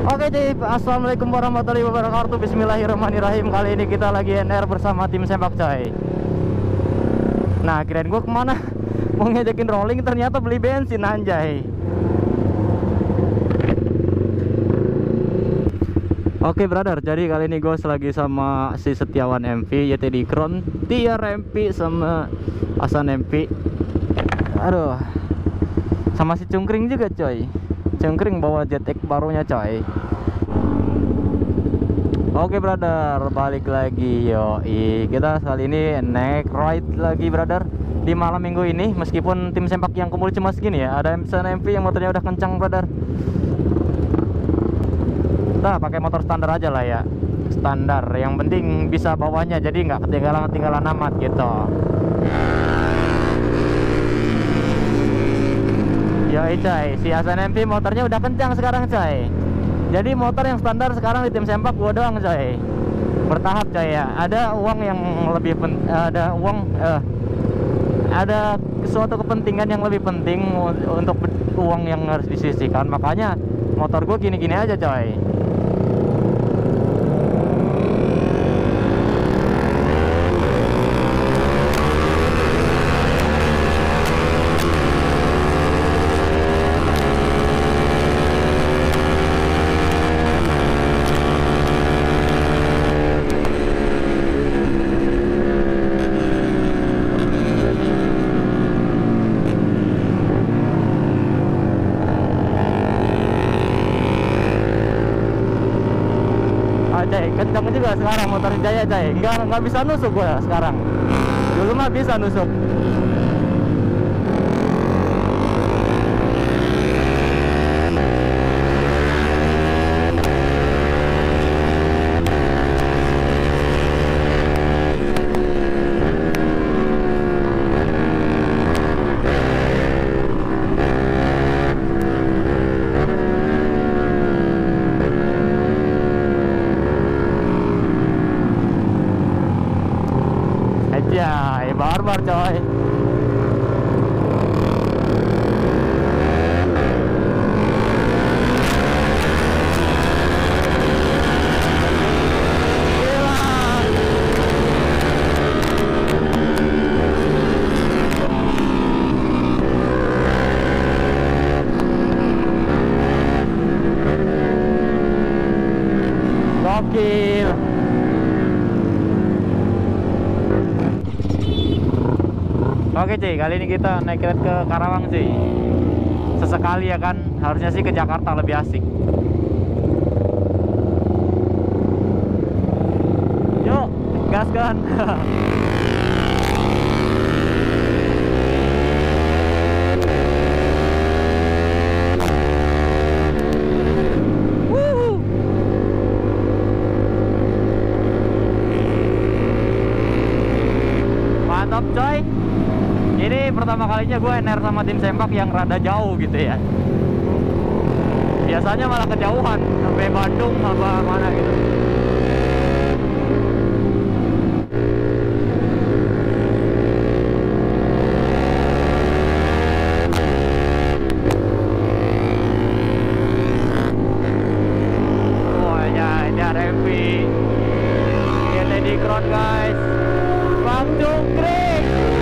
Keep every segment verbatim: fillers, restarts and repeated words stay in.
Oke Cip, assalamualaikum warahmatullahi wabarakatuh. Bismillahirrahmanirrahim. Kali ini kita lagi N R bersama tim sempak coy. Nah kirain gue kemana mau ngejakin rolling, ternyata beli bensin anjay. Oke brother, jadi kali ini gue lagi sama si Setiawan M V, Y T D Crown, Tiar M V, sama Hasan M V. Aduh, sama si Cungkring juga coy. Cungkring bawa Jet X barunya coy. Oke brother, balik lagi yoi. Kita kali ini naik ride lagi brother di malam minggu ini. Meskipun tim sempak yang kumpul cuma segini ya, ada Hasan M V yang motornya udah kencang brother. Kita pakai motor standar aja lah ya, standar. Yang penting bisa bawanya, jadi nggak ketinggalan-ketinggalan amat gitu. Yoi coy, si Hasan M V motornya udah kencang sekarang coy. Jadi motor yang standar sekarang di tim sempak gua doang coy. Bertahap coy ya. Ada uang yang lebih pen, ada uang eh, ada suatu kepentingan yang lebih penting untuk uang yang harus disisihkan. Makanya motor gua gini-gini aja coy. Jay, kencang juga sekarang motor Jaya Jay. Nggak, nggak bisa nusuk gua sekarang. Dulu mah bisa nusuk. Ya, barbar coy. Gokil. Oke cuy, kali ini kita naik kereta ke Karawang cuy. Sesekali ya kan, harusnya sih ke Jakarta lebih asik. Yuk, gaskan. Mantap coy. Ini pertama kalinya gue N R sama tim sempak yang rada jauh gitu ya. Biasanya malah kejauhan sampai Bandung apa mana gitu. Oh ya, ini ada M V Y T D Crown guys. Bang Cungkring.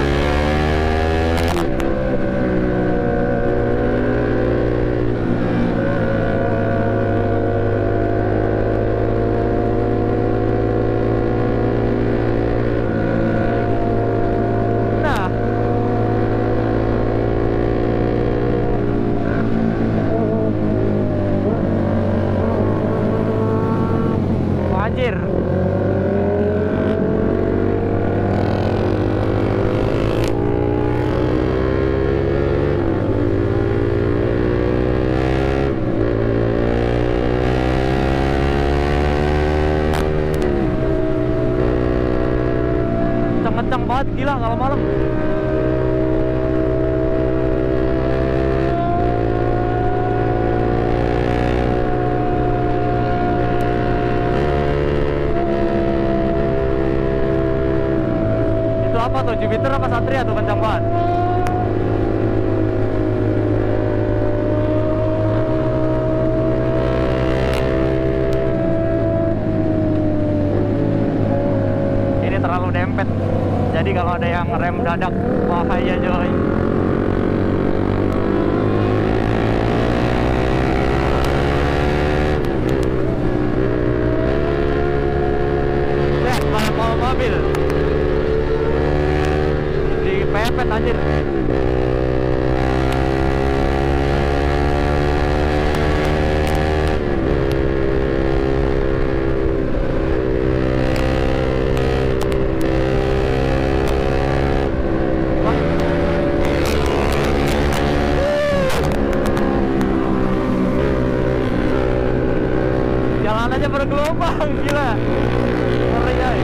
Anjir. Kencang banget gila kalau malam. Apa tuh, Jupiter apa Satria tuh kencang banget. mepet. Jadi kalau ada yang rem dadak bahaya coy. Lihat malah mau mobil dipepet anjir. Jalanannya bergelombang, gila. Ngeri ya.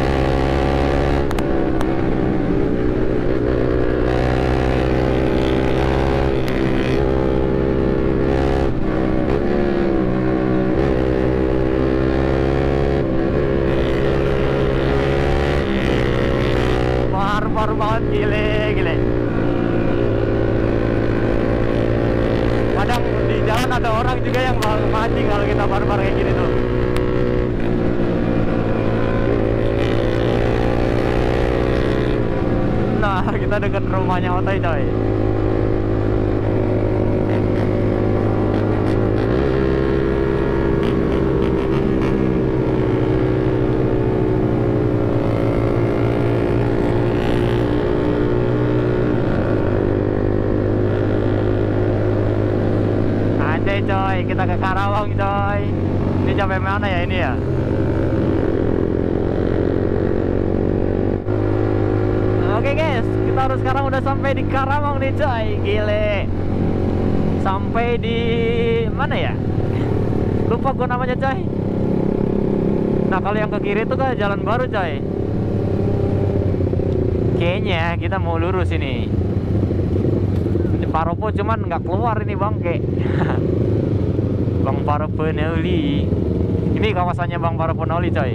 Bar-bar banget, gile, gile. Kadang di jalan ada orang juga yang mancing kalau kita barbar kayak gini tuh. Nah, kita deket rumahnya Otoy coy. Coy, kita ke Karawang coy. Ini sampai mana ya ini ya? Oke guys, kita harus sekarang udah sampai di Karawang nih coy. Gile. Sampai di mana ya? Lupa gua namanya coy. Nah kalau yang ke kiri itu kan jalan baru coy. Kayaknya kita mau lurus ini. Di Paropo cuman nggak keluar ini bangke. Bang Paropo Noli. Ini kawasannya Bang Paropo Noli coy.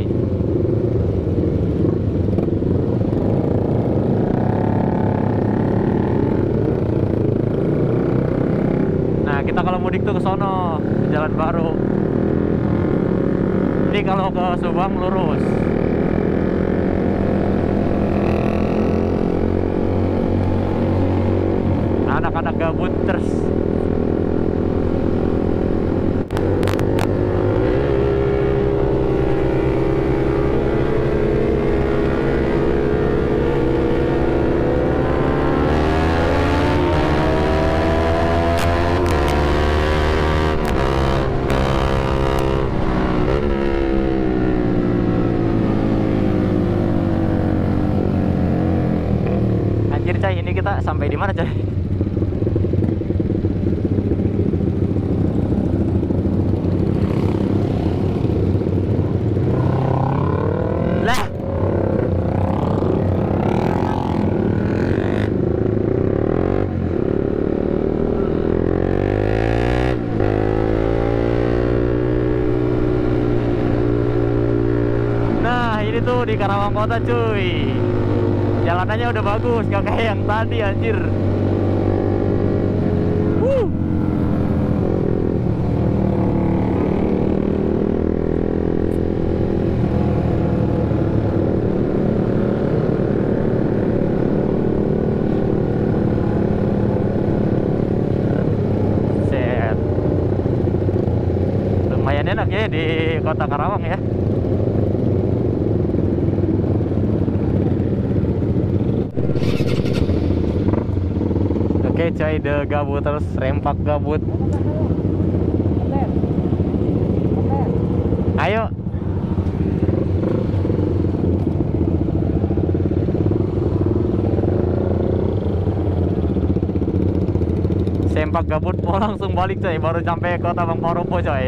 Nah kita kalau mudik tuh ke sono, jalan baru. Ini kalau ke Subang lurus. Anak-anak gabut terus. Anjir coy, ini kita sampai di mana coy? Lah. Nah, ini tuh di Karawang Kota cuy. Jalanannya udah bagus, gak kayak yang tadi anjir. Wuh. Set. Lumayan enak ya di Kota Karawang ya. Oke coy, the gabut terus, rempak gabut. Ayo. Sempak gabut mau langsung balik coy, baru sampai Kota Bang Paropo coy.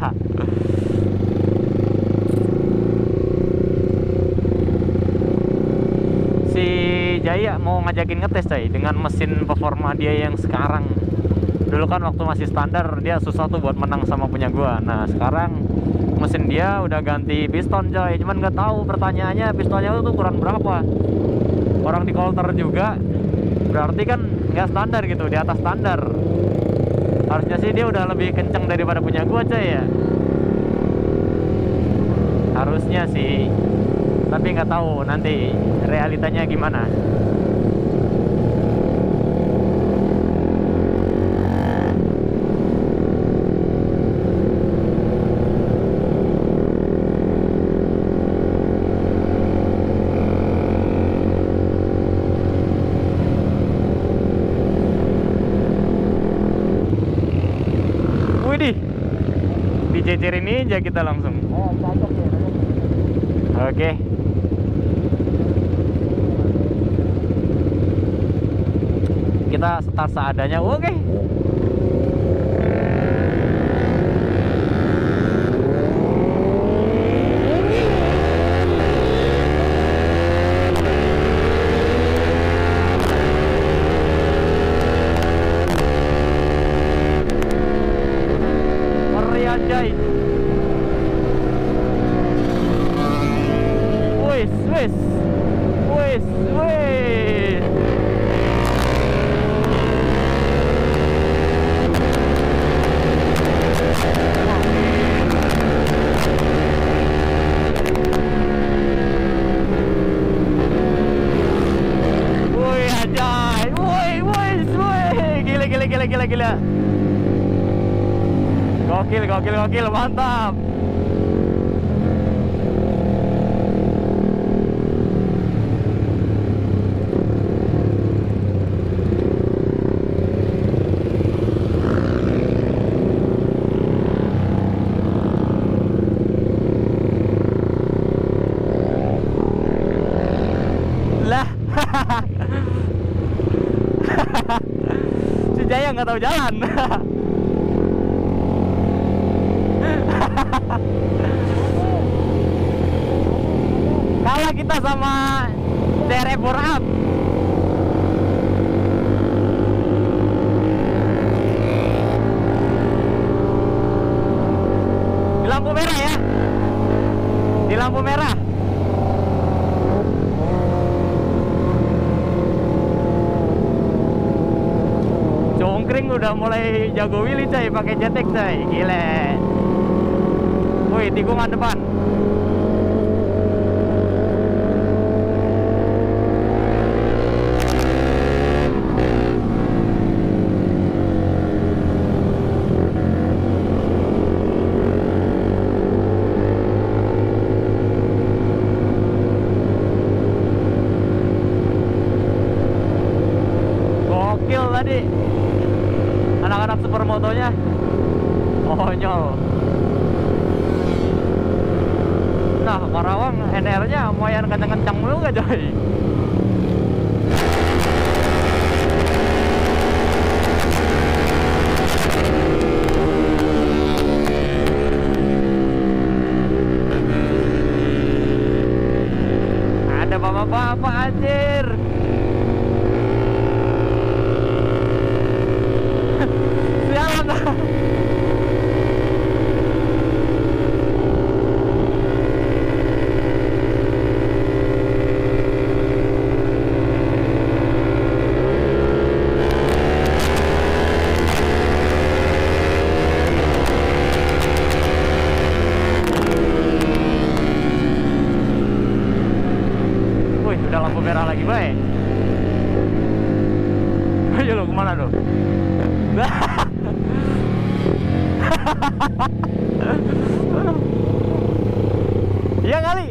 Si Jaya mau ngajakin ngetes coy dengan mesin performa dia yang sekarang. Dulu kan waktu masih standar dia susah tuh buat menang sama punya gua. Nah sekarang mesin dia udah ganti piston coy. Cuman nggak tahu pertanyaannya pistonnya tuh kurang berapa. Orang di Coulter juga berarti kan nggak standar gitu, di atas standar. Harusnya sih dia udah lebih kenceng daripada punya gua coy ya. Harusnya sih. tapi nggak tahu nanti realitanya gimana. Widih, dicecerin ninja kita langsung. Oke. Kita start seadanya. Oke. Ngeri anjay. Wis, wis. Wis, wis. Woi anjay. Woi, wis, woi. Gila, gila, gila, gila, gila. Gokil, gokil, gokil, mantap. Lah. Si Jaya nggak tahu jalan. Kalah kita sama C R F Up. Di lampu merah ya. Di lampu merah. Congkring udah mulai jago willy coy, pakai jetek coy, gile. Wih, tikungan depan. Gokil tadi anak-anak supermotonya, konyol. Nah, Karawang N R-nya lumayan kencang-kencang mulu gak coy? Ada bapak-bapak anjir. Sialan dah. Udah lampu merah lagi, baik. Ayo lo kemana lo? Iya kali.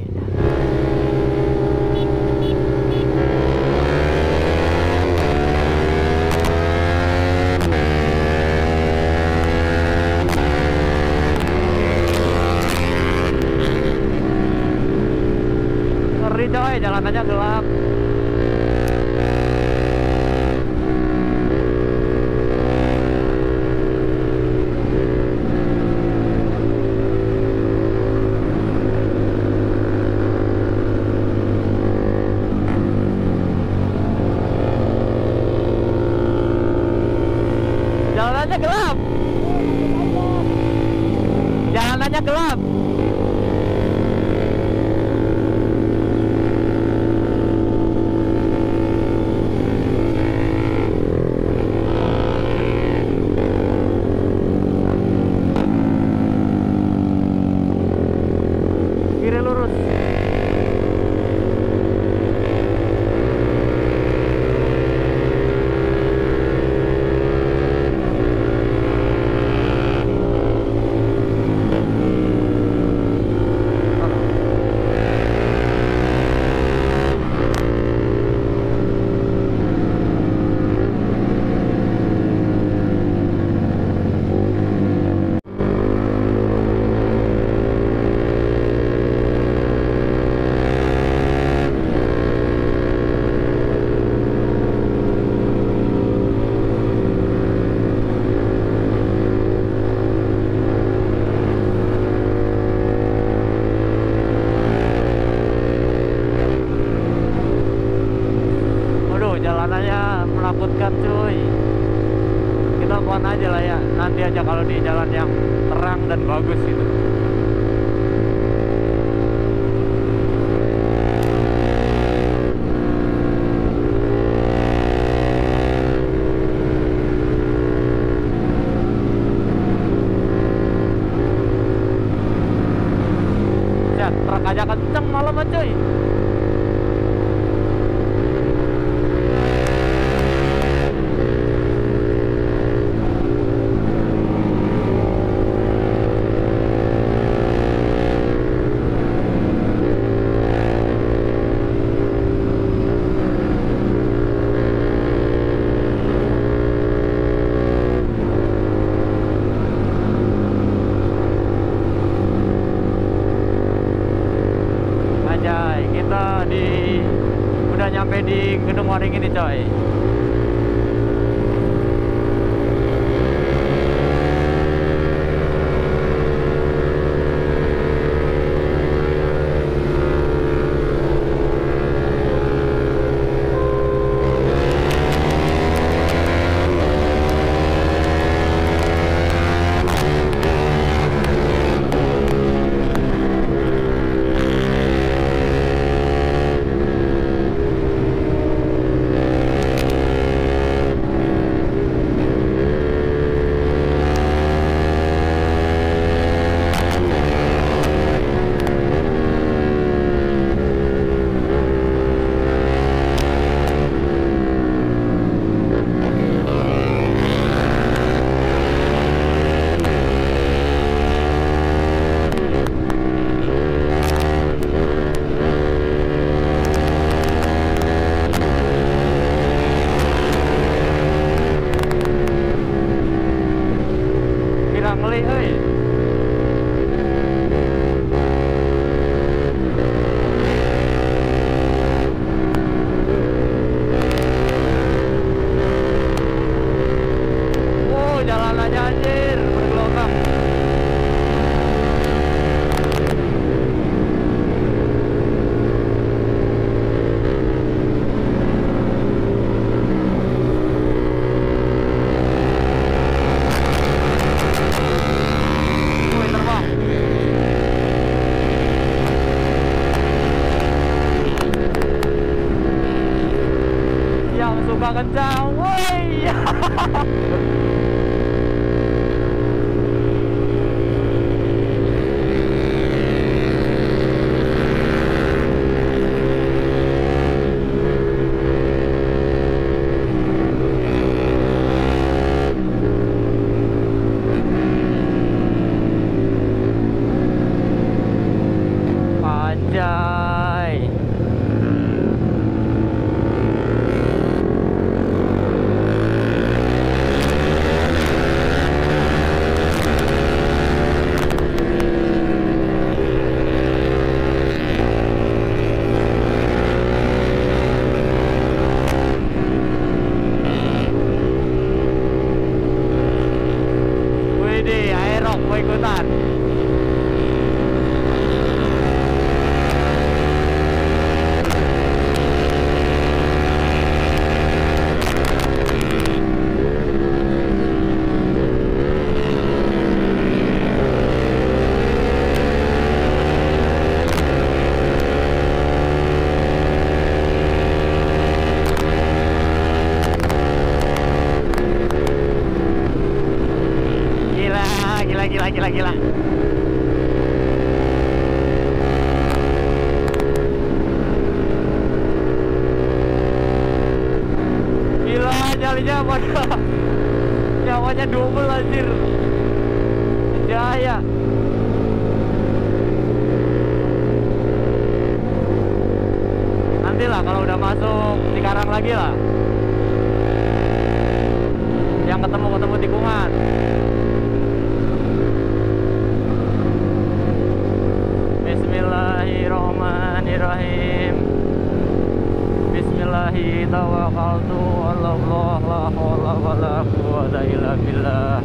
Ngeri coy, jalanannya gelap. Jalanannya gelap. Jalanannya gelap. Kiri lurus. hati-hati aja kalau di jalan yang terang dan bagus gitu. Ya, truk aja kenceng malam cuy. Kita di udah nyampe di Gedung Waringin nih coy. Kencang, woi. Anjay. Mau ikutan. Gila, gila, gila, gila. Gila, nyalinya pada nyawanya double anjir. Jaya. Nantilah kalau udah masuk Cikarang lagi lah. Yang ketemu-ketemu tikungan. Bismillahirrahmanirrahim. Bismillahi tawakkaltu ala Allah la haula wala quwwata illa billah.